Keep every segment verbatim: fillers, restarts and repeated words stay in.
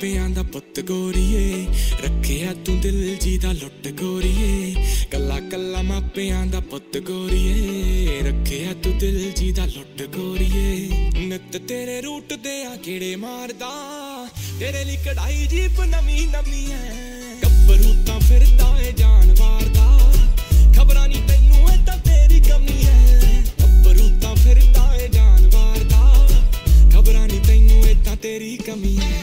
मापियां दा पुत गोरीए रखिया तू दिल जी दा लुट गोरीए कला कला मापियां दा पुत गोरीए रखिया तू दिल जी दा लुट गोरीए नित तेरे रूट दे आ गेड़े मारदा तेरे लिए कढ़ाई जीप नवी नवी है गब्बरू तां फिरदा है जानवर दा खबरां नहीं तैनू है तां तेरी कमी है गब्बरू तां फिरदा है जानवर दा खबरां नहीं तैनू है तां तेरी कमी है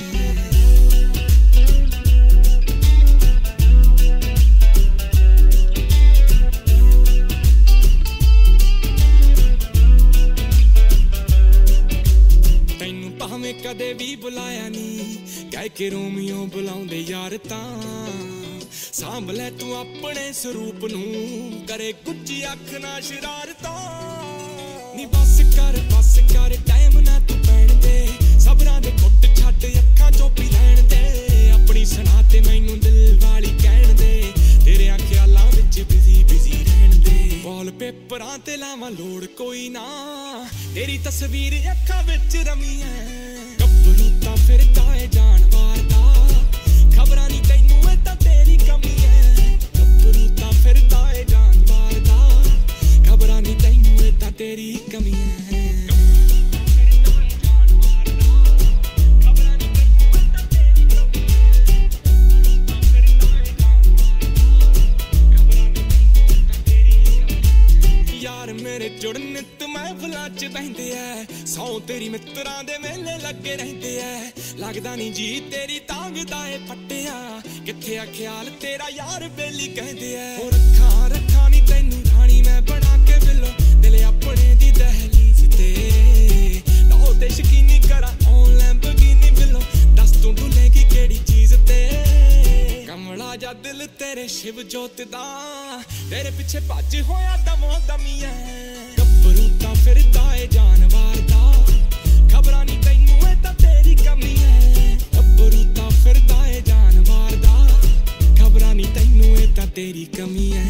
कदे भी बुलाया नी कह के रोमियो बुलाउंदे यार तां सांभ लै तू अपने स्वरूप नू करे कुछ अख ना शरारतां नी बस कर बस कर टाइम ना तू पैण दे सबरां दे घुट छड्ड अखां चों पी लैण दे अपनी सुना ते मैनू दिल वाली कहण दे तेरे ख्यालां विच बिजी बिजी रहण दे वॉल पेपरां ते लावां लोड़ कोई ना तेरी तस्वीर अखां विच रमी है गब्बरू फिरदा है जानवर दा खबरां नहीं तैनू है तां तेरी कमी है गब्बरू तां फिरदा है जानवर दा खबरां नहीं तैनू है तां तेरी कमी है मेरे जुड़ नित महफिलां च बहिंदे ऐ सौ तेरी मित्रां दे मेले लगे रहिंदे ऐ लगदा नहीं जी तेरी तांगदा ऐ फट्टिया किथे आ ख्याल तेरा यार बेली कहंदे ऐ ओ रखा रखा नहीं तैनू रानी मैं बना के बिलो दिल अपने दी दहलीज ते लो ते शकीनी करा ऑन लैम्बोर्गिनी बिलो दस तू डुलेगी केड़ी चीज ते कमला जा दिल तेरे शिव जोत दा तेरे पिछे भज होया दमो दमी है गब्बरू तां फिरदा है जानवर दा खबरां नहीं तैनू है तां तेरी कमी है गब्बरू तां फिरदा है जानवर दा खबरां नहीं तैनू है तां तेरी कमी है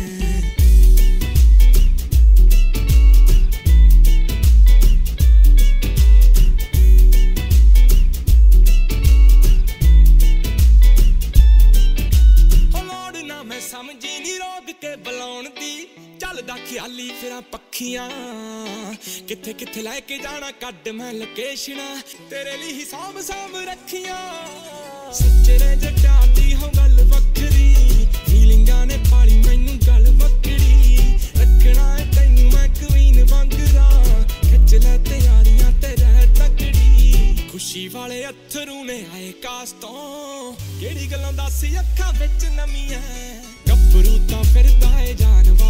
समझी नहीं रोक के बुलाउण दी चलदा ख्याली फिरां पक्खियां किथे किथे लैके जाना कड्ड मैं लोकेशना तेरे लिए हिसाब साब रखियां सच्चे ने जट्टा दी हो गल वखरी फीलिंगां ने पाली मैनू गल वकड़ी रखना है तैनू मैं क्वीन वांगरा खिच लै तैयारियां ते रह तकड़ी खुशी वाले अथरू ने आए कास तो केड़ी गल्लां दस अखां विच नमी है गब्बरू तां फिरदा है जानवर